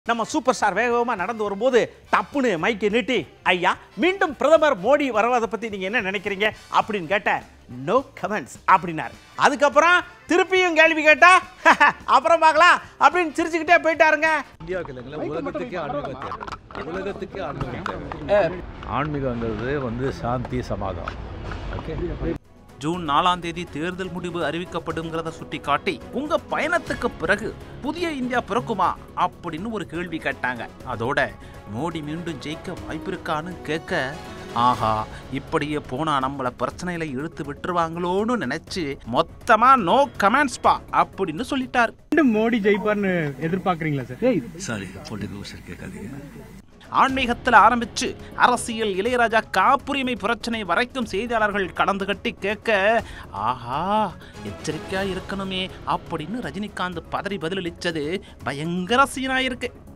நம்ம super star வேகமா நடந்து வரும்போது டப்புன்னு மைக்கை நீட்டி ஐயா மீண்டும் பிரதமர் மோடி வரவதை பத்தி நீங்க என்ன நினைக்கிறீங்க அப்படின்னு கேட்ட நோ கமெண்ட்ஸ் அப்படின்னாரு. அதுக்கப்புறம் திருப்பியும் கேள்வி கேட்டா அப்புறம் பார்க்கலாம் அப்படின்னு சிரிச்சுக்கிட்டே போயிட்டாருங்க. இந்தியாவுக்கு இல்லைங்களா, உலகத்துக்கே ஆன்மீகம் தேவை. உலகத்துக்கே ஆன்மீகம் தேவை. ஆன்மீகங்கிறது வந்து சாந்தி சமாதானம். ஓகே. ஜூன் 4ஆம் தேதி தேர்தல் முடிவு அறிவிக்கப்படுங்கிறத சுட்டி காட்டி உங்க பயணத்துக்கு பிறகு புதிய இந்தியா பிறக்குமா அப்படின்னு ஒரு கேள்வி கேட்டாங்க. அதோட மோடி மீண்டும் ஜெயிக்க வாய்ப்பு இருக்கான்னு கேட்க ஆஹா இப்படியே போனா நம்மள பிரச்சனையில இழுத்து விட்டுருவாங்களோன்னு நினைச்சு மொத்தமா நோ கமெண்ட்ஸ் பா அப்படின்னு சொல்லிட்டாரு. மோடி ஜெயிப்பார்னு எதிர்பார்க்கறீங்களா சார்? சாரி, பொலிட்டிக்கல் கேட்காதீங்க. ஆன்மீகத்தில் ஆரம்பிச்சு அரசியல் இளையராஜா காப்புரிமை பிரச்சனை வரைக்கும் செய்தியாளர்கள் கடந்து கட்டி கேட்க ஆஹா எச்சரிக்கையா இருக்கணுமே அப்படின்னு ரஜினிகாந்த் பதறி பதிலளிச்சது பயங்கர சீனா இருக்கு.